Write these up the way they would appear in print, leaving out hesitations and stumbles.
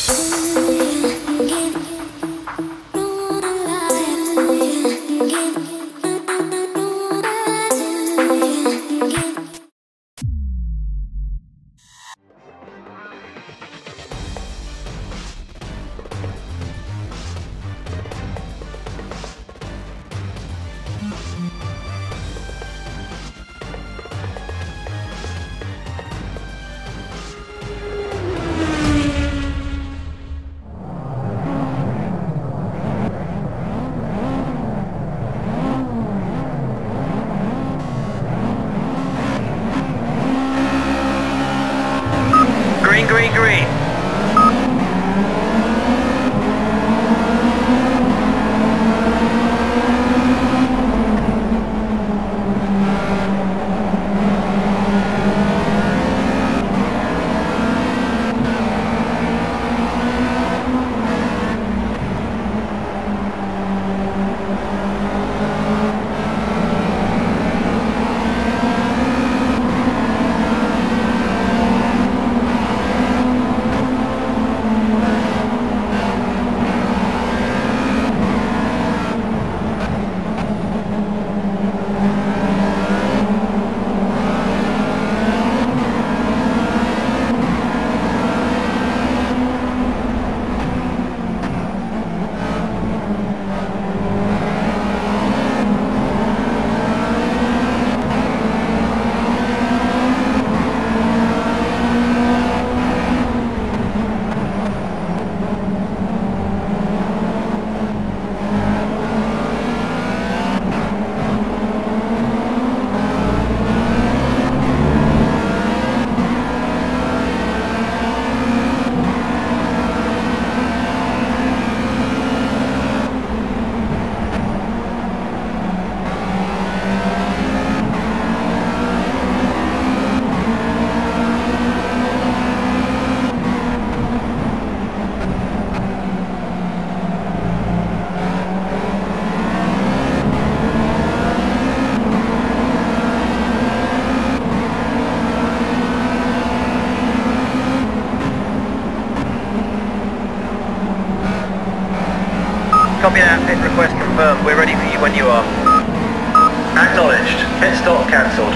Green, green. Copy that, pit request confirmed. We're ready for you when you are. Acknowledged. Pit stop cancelled.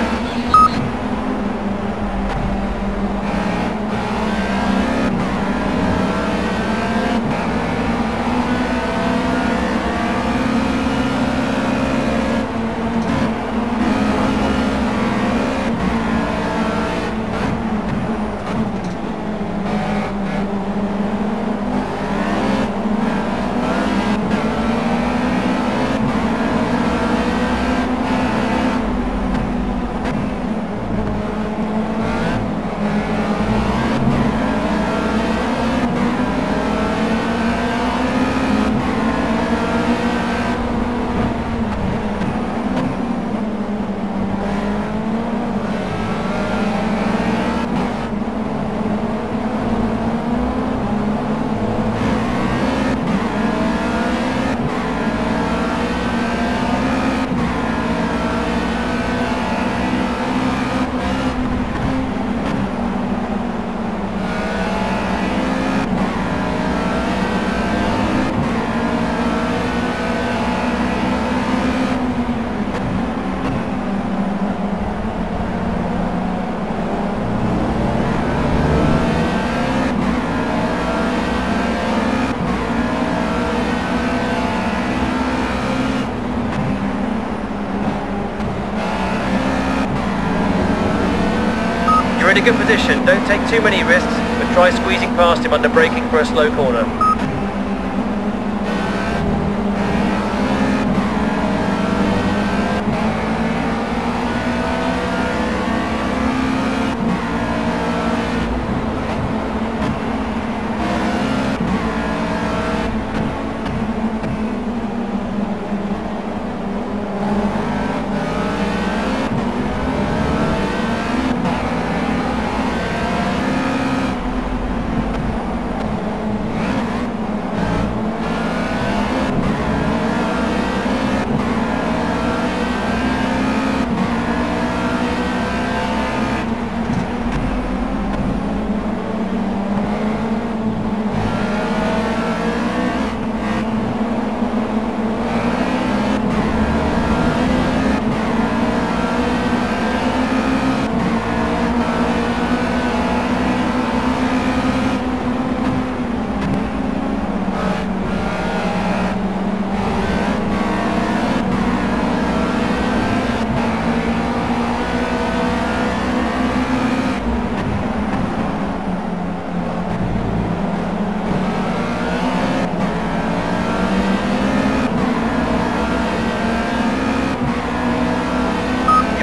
You're in a good position. Don't take too many risks, but try squeezing past him under braking for a slow corner.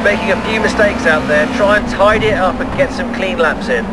You're making a few mistakes out there. Try and tidy it up and get some clean laps in.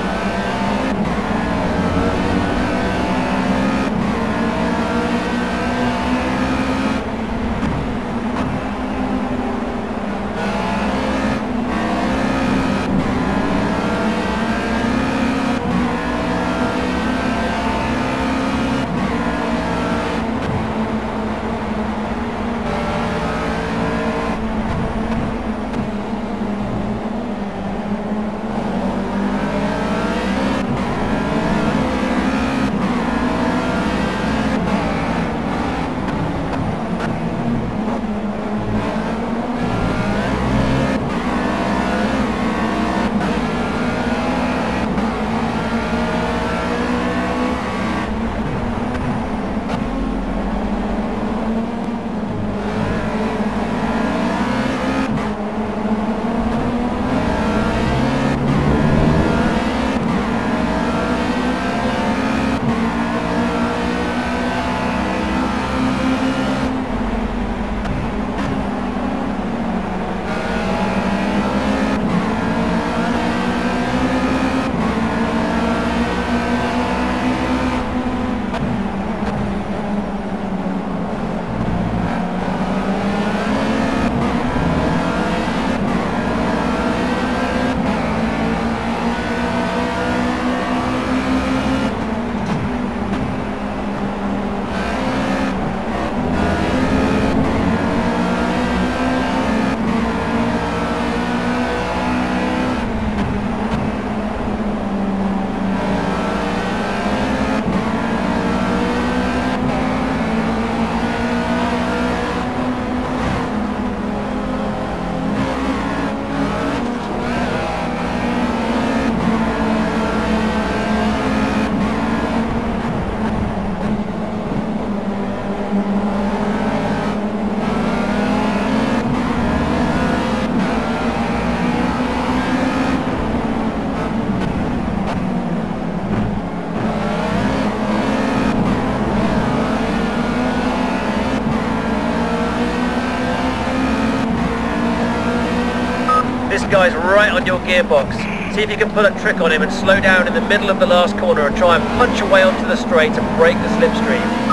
This guy's right on your gearbox. See if you can pull a trick on him and slow down in the middle of the last corner and try and punch away onto the straight and break the slipstream.